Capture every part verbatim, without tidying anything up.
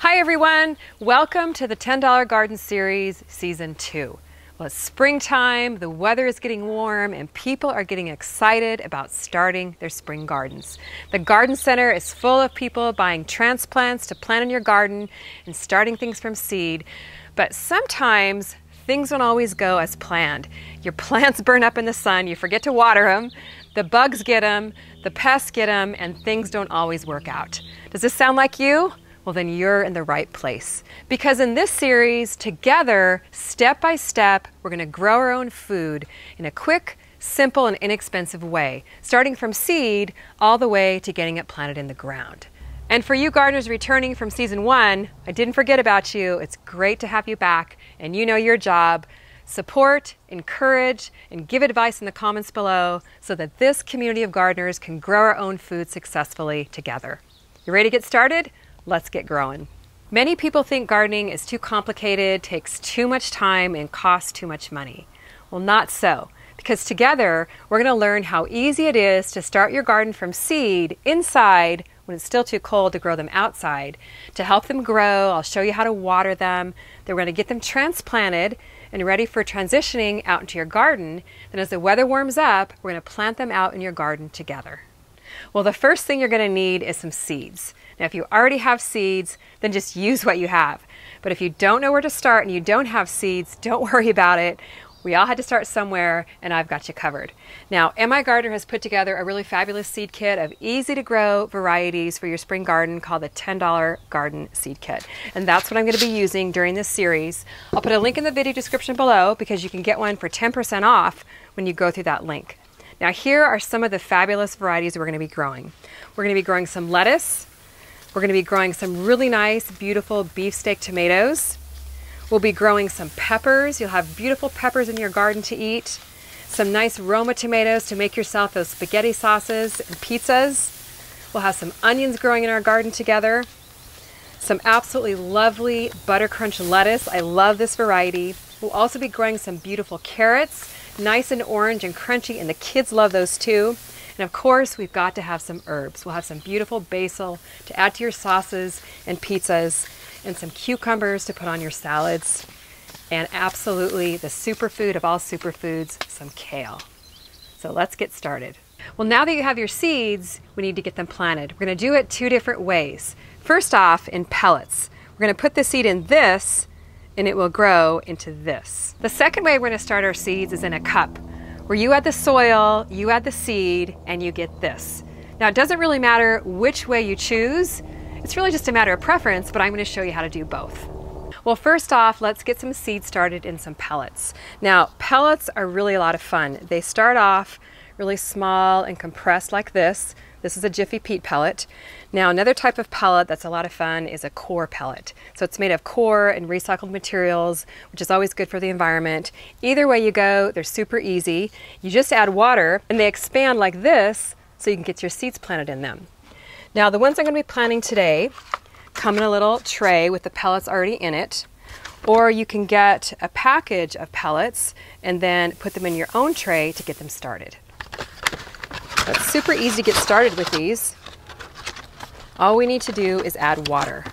Hi everyone, welcome to the ten dollar Garden Series Season two. Well, it's springtime, the weather is getting warm, and people are getting excited about starting their spring gardens. The garden center is full of people buying transplants to plant in your garden and starting things from seed, but sometimes things don't always go as planned. Your plants burn up in the sun, you forget to water them, the bugs get them, the pests get them, and things don't always work out. Does this sound like you? Well, then you're in the right place. Because in this series, together, step by step, we're going to grow our own food in a quick, simple, and inexpensive way, starting from seed all the way to getting it planted in the ground. And for you gardeners returning from season one, I didn't forget about you. It's great to have you back, and you know your job. Support, encourage, and give advice in the comments below so that this community of gardeners can grow our own food successfully together. You ready to get started? Let's get growing. Many people think gardening is too complicated, takes too much time, and costs too much money. Well, not so, because together we're going to learn how easy it is to start your garden from seed inside when it's still too cold to grow them outside. To help them grow, I'll show you how to water them. Then we're going to get them transplanted and ready for transitioning out into your garden. Then as the weather warms up, we're going to plant them out in your garden together. Well, the first thing you're going to need is some seeds. Now, if you already have seeds, then just use what you have. But if you don't know where to start and you don't have seeds, don't worry about it. We all had to start somewhere, and I've got you covered. Now, M I Gardener has put together a really fabulous seed kit of easy-to-grow varieties for your spring garden called the ten dollar Garden Seed Kit. And that's what I'm going to be using during this series. I'll put a link in the video description below because you can get one for ten percent off when you go through that link. Now, here are some of the fabulous varieties we're going to be growing. We're going to be growing some lettuce. We're going to be growing some really nice, beautiful beefsteak tomatoes. We'll be growing some peppers. You'll have beautiful peppers in your garden to eat. Some nice Roma tomatoes to make yourself those spaghetti sauces and pizzas. We'll have some onions growing in our garden together. Some absolutely lovely butter crunch lettuce. I love this variety. We'll also be growing some beautiful carrots, nice and orange and crunchy, and the kids love those too. And of course, we've got to have some herbs. We'll have some beautiful basil to add to your sauces and pizzas, and some cucumbers to put on your salads, and absolutely the superfood of all superfoods, some kale. So let's get started. Well, now that you have your seeds, we need to get them planted. We're going to do it two different ways. First off, in pellets. We're going to put the seed in this, and it will grow into this. The second way we're going to start our seeds is in a cup, where you add the soil, you add the seed, and you get this. Now, it doesn't really matter which way you choose. It's really just a matter of preference, but I'm going to show you how to do both. Well, first off, let's get some seeds started in some pellets. Now, pellets are really a lot of fun. They start off really small and compressed like this. This is a Jiffy Peat pellet. Now, another type of pellet that's a lot of fun is a core pellet. So it's made of core and recycled materials, which is always good for the environment. Either way you go, they're super easy. You just add water and they expand like this so you can get your seeds planted in them. Now, the ones I'm going to be planting today come in a little tray with the pellets already in it, or you can get a package of pellets and then put them in your own tray to get them started. It's super easy to get started with these. All we need to do is add water.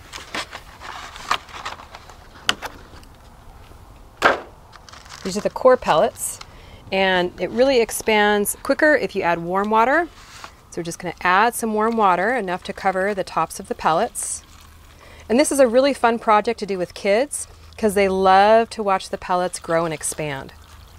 These are the core pellets, and it really expands quicker if you add warm water. So we're just going to add some warm water, enough to cover the tops of the pellets. And this is a really fun project to do with kids because they love to watch the pellets grow and expand.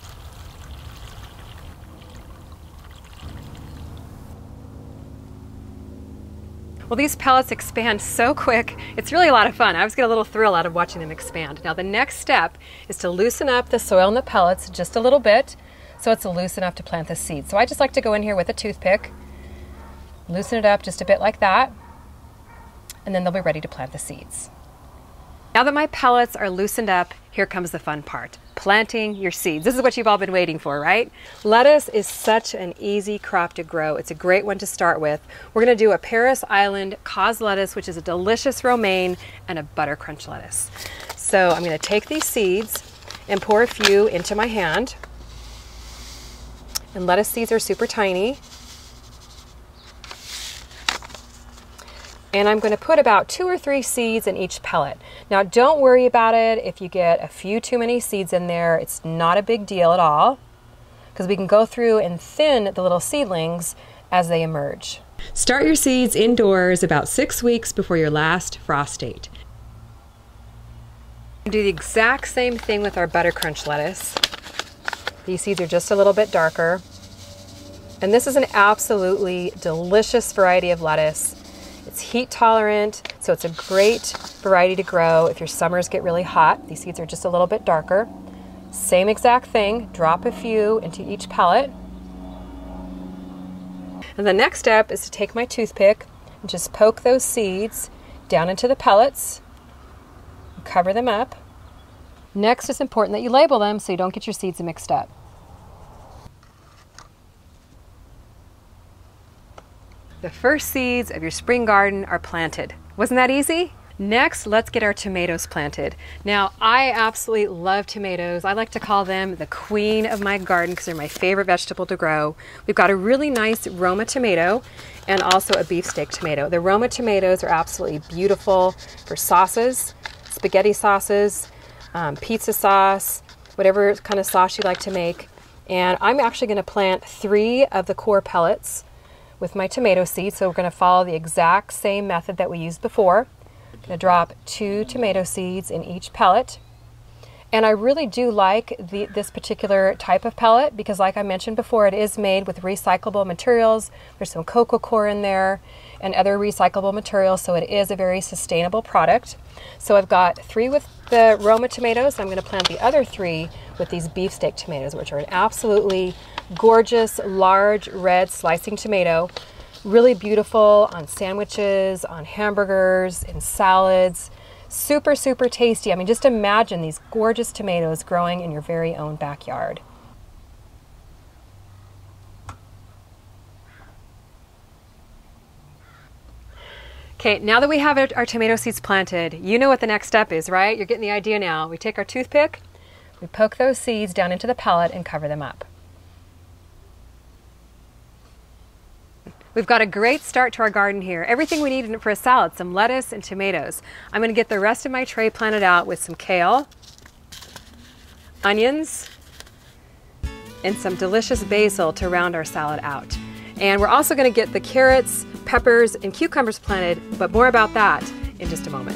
Well, these pellets expand so quick, it's really a lot of fun. I always get a little thrill out of watching them expand. Now, the next step is to loosen up the soil and the pellets just a little bit so it's loose enough to plant the seeds. So I just like to go in here with a toothpick, loosen it up just a bit like that, and then they'll be ready to plant the seeds. Now that my pellets are loosened up, here comes the fun part. Planting your seeds. This is what you've all been waiting for, right? Lettuce is such an easy crop to grow. It's a great one to start with. We're going to do a Paris Island cause lettuce, which is a delicious romaine, and a butter crunch lettuce. So I'm going to take these seeds and pour a few into my hand. And lettuce seeds are super tiny. And I'm going to put about two or three seeds in each pellet. Now don't worry about it if you get a few too many seeds in there. It's not a big deal at all, because we can go through and thin the little seedlings as they emerge. Start your seeds indoors about six weeks before your last frost date. Do the exact same thing with our butter crunch lettuce. These seeds are just a little bit darker. And this is an absolutely delicious variety of lettuce. It's heat tolerant, so it's a great variety to grow if your summers get really hot. These seeds are just a little bit darker. Same exact thing, drop a few into each pellet. And the next step is to take my toothpick and just poke those seeds down into the pellets, cover them up. Next, it's important that you label them so you don't get your seeds mixed up. The first seeds of your spring garden are planted. Wasn't that easy? Next, let's get our tomatoes planted. Now, I absolutely love tomatoes. I like to call them the queen of my garden because they're my favorite vegetable to grow. We've got a really nice Roma tomato and also a beefsteak tomato. The Roma tomatoes are absolutely beautiful for sauces, spaghetti sauces, um, pizza sauce, whatever kind of sauce you like to make. And I'm actually going to plant three of the core pellets with my tomato seeds. So we're going to follow the exact same method that we used before. I'm going to drop two tomato seeds in each pellet. And I really do like the, this particular type of pellet because, like I mentioned before, it is made with recyclable materials. There's some cocoa coir in there and other recyclable materials, so it is a very sustainable product. So I've got three with the Roma tomatoes. I'm going to plant the other three with these beefsteak tomatoes, which are an absolutely gorgeous, large, red slicing tomato. Really beautiful on sandwiches, on hamburgers, in salads. Super, super tasty. I mean, just imagine these gorgeous tomatoes growing in your very own backyard. Okay, now that we have our, our tomato seeds planted, you know what the next step is, right? You're getting the idea now. We take our toothpick, we poke those seeds down into the pellet and cover them up. We've got a great start to our garden here. Everything we need for a salad, some lettuce and tomatoes. I'm gonna get the rest of my tray planted out with some kale, onions, and some delicious basil to round our salad out. And we're also gonna get the carrots, peppers, and cucumbers planted, but more about that in just a moment.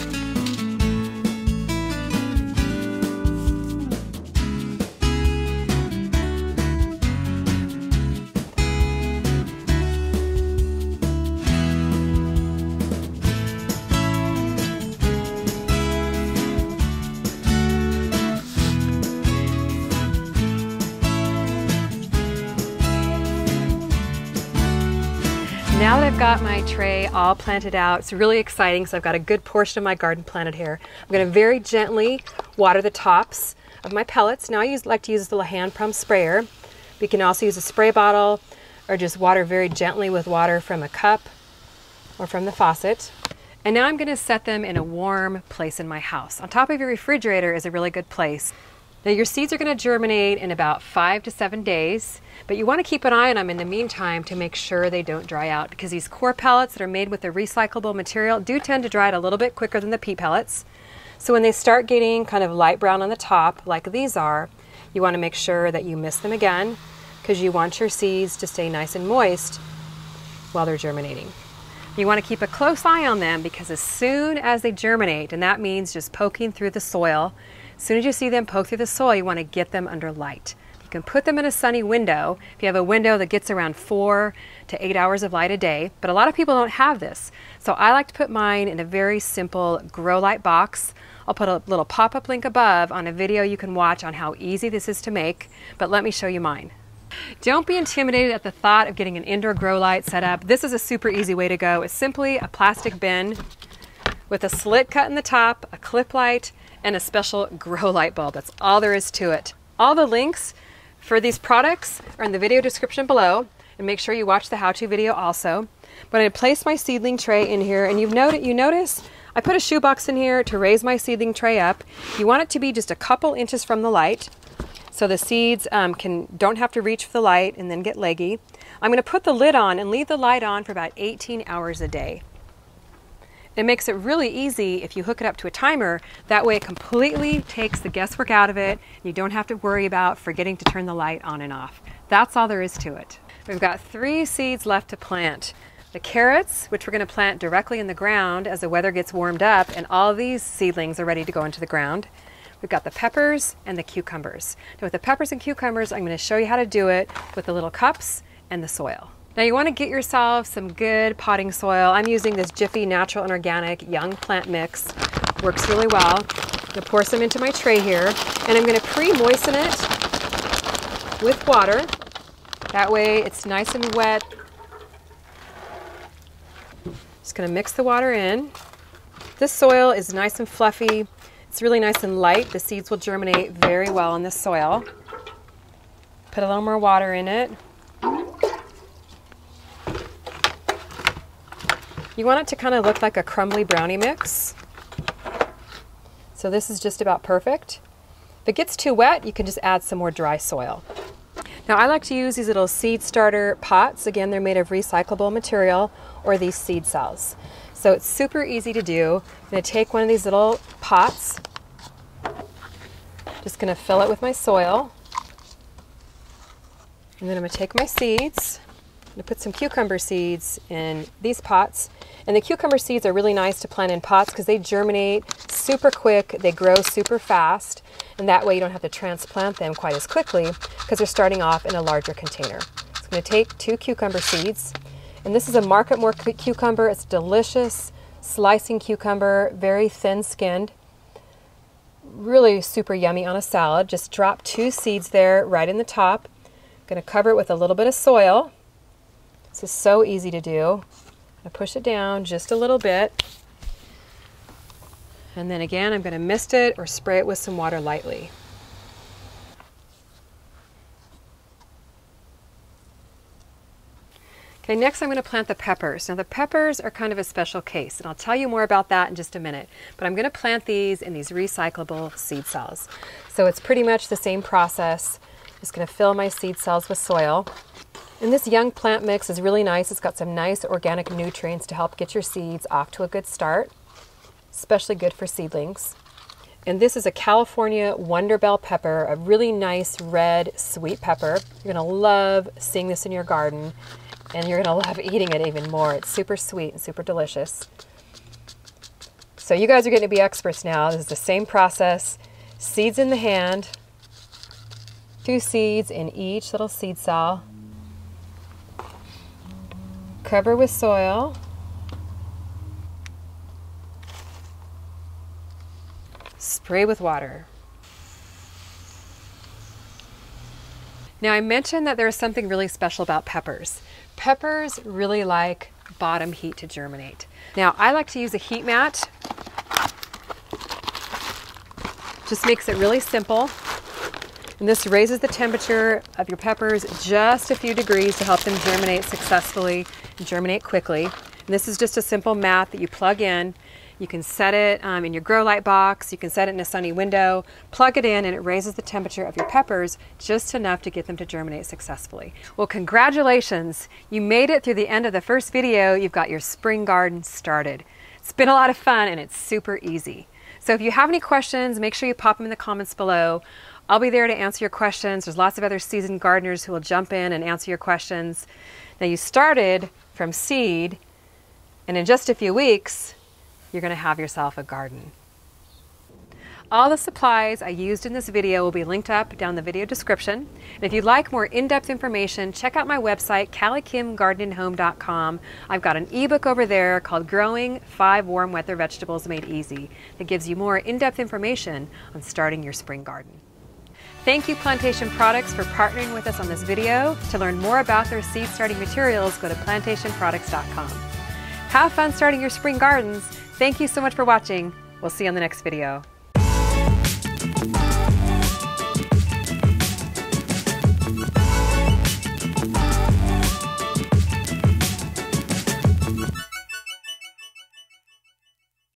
Now that I've got my tray all planted out, it's really exciting. So I've got a good portion of my garden planted here. I'm going to very gently water the tops of my pellets. Now I use, like to use the little hand pump sprayer. We can also use a spray bottle or just water very gently with water from a cup or from the faucet. And now I'm going to set them in a warm place in my house. On top of your refrigerator is a really good place. Now your seeds are going to germinate in about five to seven days, but you want to keep an eye on them in the meantime to make sure they don't dry out, because these core pellets that are made with the recyclable material do tend to dry out a little bit quicker than the pea pellets. So when they start getting kind of light brown on the top, like these are, you want to make sure that you mist them again, because you want your seeds to stay nice and moist while they're germinating. You want to keep a close eye on them, because as soon as they germinate, and that means just poking through the soil, as soon as you see them poke through the soil, you want to get them under light. You can put them in a sunny window if you have a window that gets around four to eight hours of light a day, but a lot of people don't have this. So I like to put mine in a very simple grow light box. I'll put a little pop-up link above on a video you can watch on how easy this is to make, but let me show you mine. Don't be intimidated at the thought of getting an indoor grow light set up. This is a super easy way to go. It's simply a plastic bin with a slit cut in the top, a clip light, and a special grow light bulb. That's all there is to it. All the links for these products are in the video description below, and make sure you watch the how-to video also. But I placed my seedling tray in here, and you've noted, you notice I put a shoebox in here to raise my seedling tray up. You want it to be just a couple inches from the light, so the seeds um, can don't have to reach for the light and then get leggy. I'm going to put the lid on and leave the light on for about eighteen hours a day. It makes it really easy if you hook it up to a timer. That way it completely takes the guesswork out of it. You don't have to worry about forgetting to turn the light on and off. That's all there is to it. We've got three seeds left to plant. The carrots, which we're going to plant directly in the ground as the weather gets warmed up, and all these seedlings are ready to go into the ground. We've got the peppers and the cucumbers. Now with the peppers and cucumbers, I'm going to show you how to do it with the little cups and the soil. Now you want to get yourself some good potting soil. I'm using this Jiffy Natural and Organic Young Plant Mix. Works really well. I'm going to pour some into my tray here, and I'm going to pre-moisten it with water. That way it's nice and wet. Just going to mix the water in. This soil is nice and fluffy. It's really nice and light. The seeds will germinate very well in this soil. Put a little more water in it. You want it to kind of look like a crumbly brownie mix. So this is just about perfect. If it gets too wet, you can just add some more dry soil. Now I like to use these little seed starter pots. Again, they're made of recyclable material, or these seed cells. So it's super easy to do. I'm going to take one of these little pots, just going to fill it with my soil, and then I'm going to take my seeds. I'm going to put some cucumber seeds in these pots. And the cucumber seeds are really nice to plant in pots because they germinate super quick, they grow super fast, and that way you don't have to transplant them quite as quickly because they're starting off in a larger container. So I'm going to take two cucumber seeds, and this is a Market More cucumber. It's delicious, slicing cucumber, very thin-skinned, really super yummy on a salad. Just drop two seeds there right in the top. I'm going to cover it with a little bit of soil. This is so easy to do. I push it down just a little bit, and then again I'm going to mist it or spray it with some water lightly. Okay, next I'm going to plant the peppers. Now the peppers are kind of a special case, and I'll tell you more about that in just a minute, but I'm going to plant these in these recyclable seed cells. So it's pretty much the same process. Just going to fill my seed cells with soil. And this Young Plant Mix is really nice. It's got some nice organic nutrients to help get your seeds off to a good start, especially good for seedlings. And this is a California Wonder Bell pepper, a really nice red sweet pepper. You're going to love seeing this in your garden, and you're going to love eating it even more. It's super sweet and super delicious. So you guys are going to be experts now. This is the same process. Seeds in the hand, two seeds in each little seed cell. Cover with soil. Spray with water. Now I mentioned that there is something really special about peppers. Peppers really like bottom heat to germinate. Now I like to use a heat mat. Just makes it really simple. And this raises the temperature of your peppers just a few degrees to help them germinate successfully and germinate quickly. And this is just a simple mat that you plug in. You can set it um, in your grow light box. You can set it in a sunny window, plug it in, and it raises the temperature of your peppers just enough to get them to germinate successfully. Well, congratulations. You made it through the end of the first video. You've got your spring garden started. It's been a lot of fun, and it's super easy. So if you have any questions, make sure you pop them in the comments below. I'll be there to answer your questions. There's lots of other seasoned gardeners who will jump in and answer your questions. Now you started from seed, and in just a few weeks, you're going to have yourself a garden. All the supplies I used in this video will be linked up down the video description. And if you'd like more in-depth information, check out my website, callie kim garden and home dot com. I've got an ebook over there called Growing Five Warm Weather Vegetables Made Easy that gives you more in-depth information on starting your spring garden. Thank you, Plantation Products, for partnering with us on this video. To learn more about their seed starting materials, go to plantation products dot com. Have fun starting your spring gardens. Thank you so much for watching. We'll see you on the next video.